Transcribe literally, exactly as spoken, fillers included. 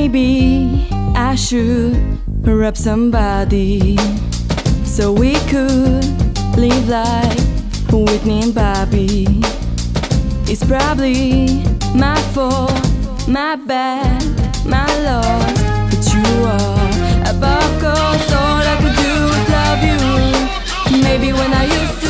Maybe I should rub somebody so we could live like Whitney and Bobby. It's probably my fault, my bad, my loss, but you are above, 'cause all I could do is love you. Maybe when I used